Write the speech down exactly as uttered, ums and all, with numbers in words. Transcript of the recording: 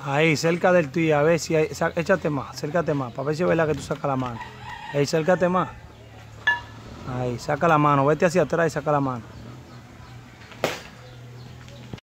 Ahí, cerca del tuyo, a ver si hay, sa- échate más, acércate más, para ver si es verdad que tú sacas la mano. Ahí, acércate más. Ahí, saca la mano, vete hacia atrás y saca la mano.